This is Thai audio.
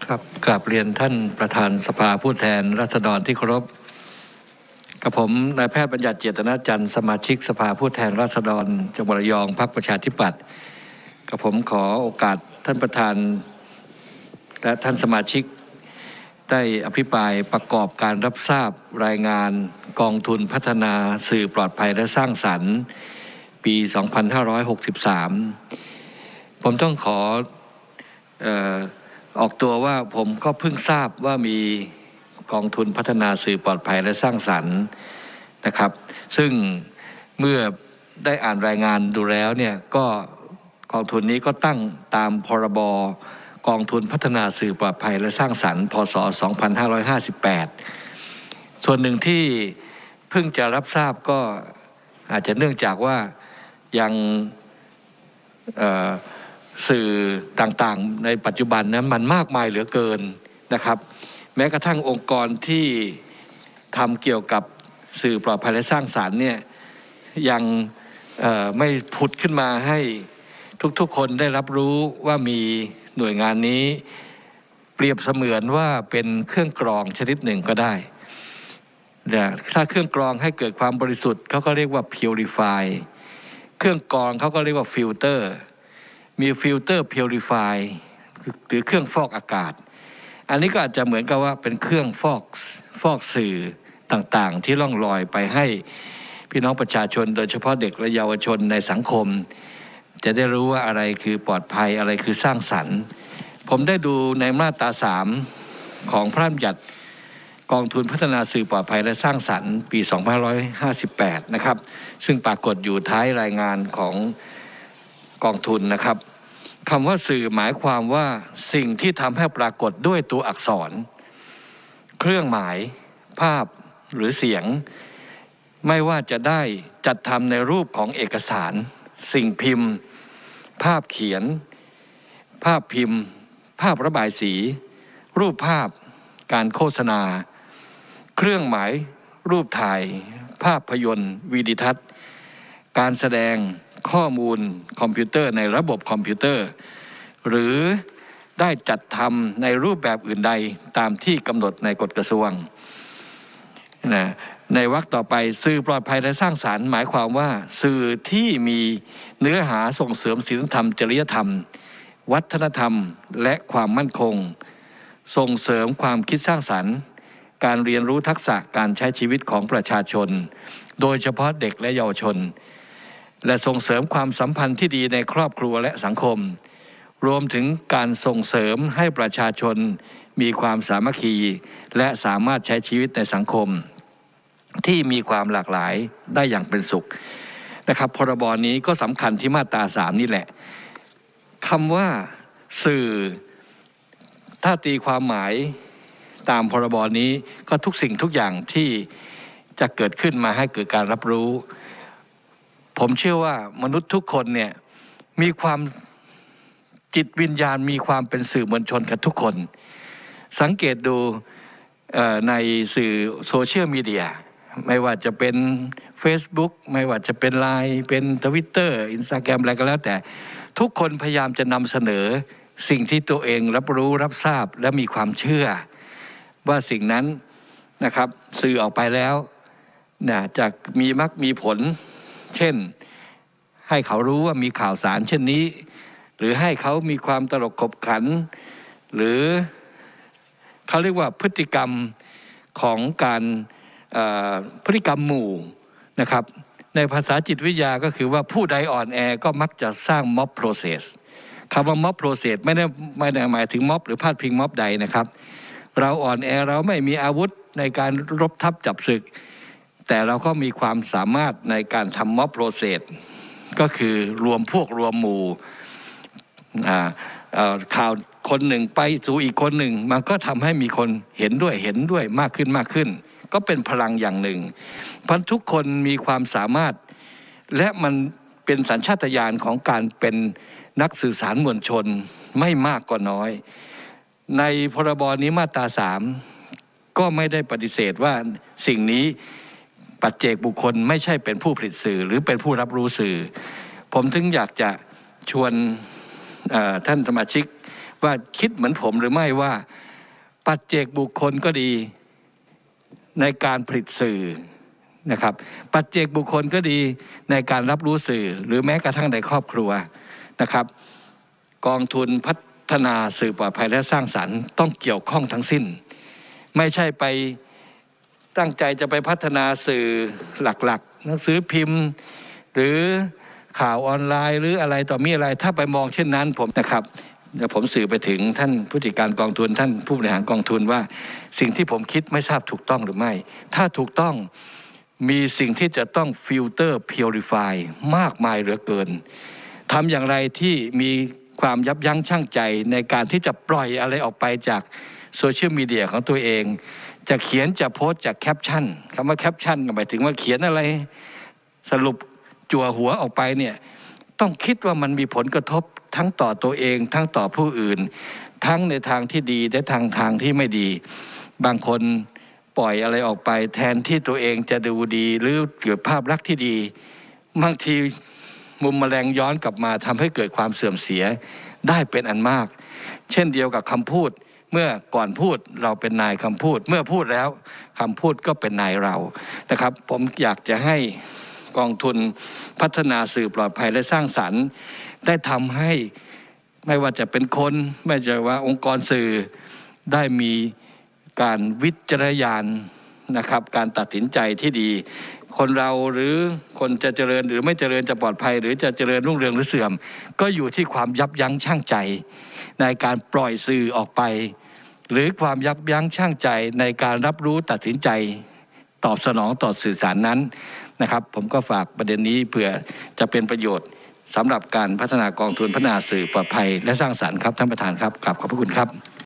ครับกราบเรียนท่านประธานสภาผู้แทนราษฎรที่เคารพกับผมนายแพทย์บัญญัติเจตนาจันทร์สมาชิกสภาผู้แทนราษฎรจังหวัดระยองพรรคประชาธิปัตย์กับผมขอโอกาสท่านประธานและท่านสมาชิกได้อภิปรายประกอบการรับทราบรายงานกองทุนพัฒนาสื่อปลอดภัยและสร้างสรรค์ปี 2563 ผมต้องขอออกตัวว่าผมก็เพิ่งทราบว่ามีกองทุนพัฒนาสื่อปลอดภัยและสร้างสรรค์นะครับซึ่งเมื่อได้อ่านรายงานดูแล้วเนี่ยก็กองทุนนี้ก็ตั้งตามพรบกองทุนพัฒนาสื่อปลอดภัยและสร้างสรรค์พ.ศ. 2558ส่วนหนึ่งที่เพิ่งจะรับทราบก็อาจจะเนื่องจากว่ายังสื่อต่างๆในปัจจุบันนั้นมันมากมายเหลือเกินนะครับแม้กระทั่งองค์กรที่ทำเกี่ยวกับสื่อปลอดภัยและสร้างสรรค์เนี่ยยังไม่ผุดขึ้นมาให้ทุกๆคนได้รับรู้ว่ามีหน่วยงานนี้เปรียบเสมือนว่าเป็นเครื่องกรองชนิดหนึ่งก็ได้ถ้าเครื่องกรองให้เกิดความบริสุทธิ์เขาก็เรียกว่า purify เครื่องกรองเขาก็เรียกว่า filterมีฟิลเตอร์ purify หรือเครื่องฟอกอากาศอันนี้ก็อาจจะเหมือนกับว่าเป็นเครื่องฟอกสื่อต่างๆที่ล่องลอยไปให้พี่น้องประชาชนโดยเฉพาะเด็กและเยาวชนในสังคมจะได้รู้ว่าอะไรคือปลอดภัยอะไรคือสร้างสรรค์ผมได้ดูในมาตรา3ของพระราชบัญญัติกองทุนพัฒนาสื่อปลอดภัยและสร้างสรรค์ปี 2558 นะครับซึ่งปรากฏอยู่ท้ายรายงานของกองทุนนะครับคำว่าสื่อหมายความว่าสิ่งที่ทำให้ปรากฏด้วยตัวอักษรเครื่องหมายภาพหรือเสียงไม่ว่าจะได้จัดทำในรูปของเอกสารสิ่งพิมพ์ภาพเขียนภาพพิมพ์ภาพระบายสีรูปภาพการโฆษณาเครื่องหมายรูปถ่ายภาพยนตร์วิดีทัศน์การแสดงข้อมูลคอมพิวเตอร์ในระบบคอมพิวเตอร์หรือได้จัดทำในรูปแบบอื่นใดตามที่กำหนดในกฎกระทรวงในวรรคต่อไปสื่อปลอดภัยและสร้างสรรค์หมายความว่าสื่อที่มีเนื้อหาส่งเสริมศีลธรรมจริยธรรมวัฒนธรรมและความมั่นคงส่งเสริมความคิดสร้างสรรค์การเรียนรู้ทักษะการใช้ชีวิตของประชาชนโดยเฉพาะเด็กและเยาวชนและส่งเสริมความสัมพันธ์ที่ดีในครอบครัวและสังคมรวมถึงการส่งเสริมให้ประชาชนมีความสามัคคีและสามารถใช้ชีวิตในสังคมที่มีความหลากหลายได้อย่างเป็นสุขนะครับพรบนี้ก็สำคัญที่มาตรา3นี่แหละคำว่าสื่อถ้าตีความหมายตามพรบนี้ก็ทุกสิ่งทุกอย่างที่จะเกิดขึ้นมาให้เกิดการรับรู้ผมเชื่อว่ามนุษย์ทุกคนเนี่ยมีความจิตวิญญาณมีความเป็นสื่อมวลชนกันทุกคนสังเกตดูในสื่อโซเชียลมีเดียไม่ว่าจะเป็น Facebook ไม่ว่าจะเป็น LINE เป็น Twitter Instagram อะไรก็แล้วแต่ทุกคนพยายามจะนำเสนอสิ่งที่ตัวเองรับรู้รับทราบและมีความเชื่อว่าสิ่งนั้นนะครับสื่อออกไปแล้วจะมีมรรคมีผลเช่นให้เขารู้ว่ามีข่าวสารเช่นนี้หรือให้เขามีความตลกขบขันหรือเขาเรียกว่าพฤติกรรมของการพฤติกรรมหมู่นะครับในภาษาจิตวิทยาก็คือว่าผู้ใดอ่อนแอก็มักจะสร้างม็อบโปรเซสคำว่าม็อบโปรเซสไม่ได้หมายถึงม็อบหรือพาดพิงม็อบใดนะครับเราอ่อนแอเราไม่มีอาวุธในการรบทับจับศึกแต่เราก็มีความสามารถในการทำม็อบโปรเซสก็คือรวมพวกรวมหมู่ข่าวคนหนึ่งไปสู่อีกคนหนึ่งมันก็ทำให้มีคนเห็นด้วยมากขึ้นก็เป็นพลังอย่างหนึ่งเพราะทุกคนมีความสามารถและมันเป็นสัญชาตญาณของการเป็นนักสื่อสารมวลชนไม่มากก็น้อยในพรบนี้มาตรา3ก็ไม่ได้ปฏิเสธว่าสิ่งนี้ปัจเจกบุคคลไม่ใช่เป็นผู้ผลิตสื่อหรือเป็นผู้รับรู้สื่อผมถึงอยากจะชวนท่านสมาชิกว่าคิดเหมือนผมหรือไม่ว่าปัจเจกบุคคลก็ดีในการผลิตสื่อนะครับปัจเจกบุคคลก็ดีในการรับรู้สื่อหรือแม้กระทั่งในครอบครัวนะครับกองทุนพัฒนาสื่อปลอดภัยและสร้างสรรค์ต้องเกี่ยวข้องทั้งสิ้นไม่ใช่ไปตั้งใจจะไปพัฒนาสื่อหลักๆหนังสือพิมพ์หรือข่าวออนไลน์หรืออะไรต่อมีอะไรถ้าไปมองเช่นนั้นผมนะครับผมสื่อไปถึงท่านผู้จัดการกองทุนท่านผู้บริหารกองทุนว่าสิ่งที่ผมคิดไม่ทราบถูกต้องหรือไม่ถ้าถูกต้องมีสิ่งที่จะต้องฟิลเตอร์พิวริฟายมากมายเหลือเกินทำอย่างไรที่มีความยับยั้งชั่งใจในการที่จะปล่อยอะไรออกไปจากโซเชียลมีเดียของตัวเองจะเขียนจะโพสต์จากแคปชั่นคำว่าแคปชั่นหมายถึงว่าเขียนอะไรสรุปจั่วหัวออกไปเนี่ยต้องคิดว่ามันมีผลกระทบทั้งต่อตัวเองทั้งต่อผู้อื่นทั้งในทางที่ดีและทางที่ไม่ดีบางคนปล่อยอะไรออกไปแทนที่ตัวเองจะดูดีหรือเกิดภาพลักษณ์ที่ดีบางทีมุมแมลงย้อนกลับมาทำให้เกิดความเสื่อมเสียได้เป็นอันมากเช่นเดียวกับคำพูดเมื่อก่อนพูดเราเป็นนายคำพูดเมื่อพูดแล้วคำพูดก็เป็นนายเรานะครับผมอยากจะให้กองทุนพัฒนาสื่อปลอดภัยและสร้างสรรค์ได้ทำให้ไม่ว่าจะเป็นคนไม่ว่าจะว่าองค์กรสื่อได้มีการวิจารณญาณนะครับการตัดสินใจที่ดีคนเราหรือคนจะเจริญหรือไม่เจริญจะปลอดภัยหรือจะเจริญรุ่งเรืองหรือเสื่อมก็อยู่ที่ความยับยั้งชั่งใจในการปล่อยสื่อออกไปหรือความยับยั้งชั่งใจในการรับรู้ตัดสินใจตอบสนองต่อสื่อสารนั้นนะครับผมก็ฝากประเด็นนี้เพื่อจะเป็นประโยชน์สำหรับการพัฒนากองทุนพัฒนาสื่อปลอดภัยและสร้างสรรค์ครับท่านประธานครับขอบพระคุณครับ